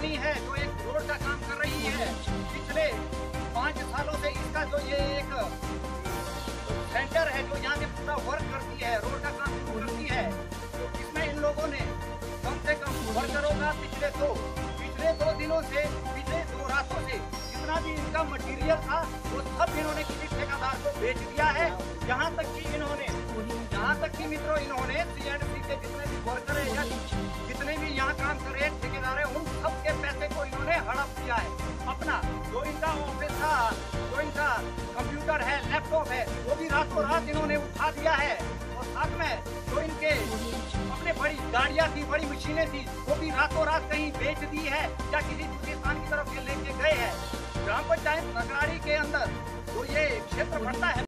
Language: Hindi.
कंपनी है जो एक रोड का काम कर रही है, पिछले 5 सालों से इसका जो ये एक सेंटर है जो यहाँ पे पूरा वर्क करती है, रोड का काम करती है, तो इसमें इन लोगों ने कम से कम वर्करों का पिछले दो दिनों से, पिछले 2 रातों से जितना भी इनका मटेरियल था वो सब इन्होंने किसी ठेकेदार को बेच दिया है। यहाँ तक कि मित्रों इन्होंने C&C के जितने भी वर्कर है या जितने भी यहाँ काम कर रहे ठेकेदार है उन सब के पैसे को इन्होंने हड़प दिया है। अपना जो इनका ऑफिस था, जो इनका कंप्यूटर है, लैपटॉप है, वो भी रातों रात इन्होंने उठा दिया है। और साथ में जो इनके अपने बड़ी गाड़ियाँ थी, बड़ी मशीनें थी, वो भी रातों रात कहीं बेच दी है या किसी दूसरे स्थान की तरफ ये लेके गए हैं। ग्राम पंचायत नगराड़ी के अंदर जो ये क्षेत्र पड़ता है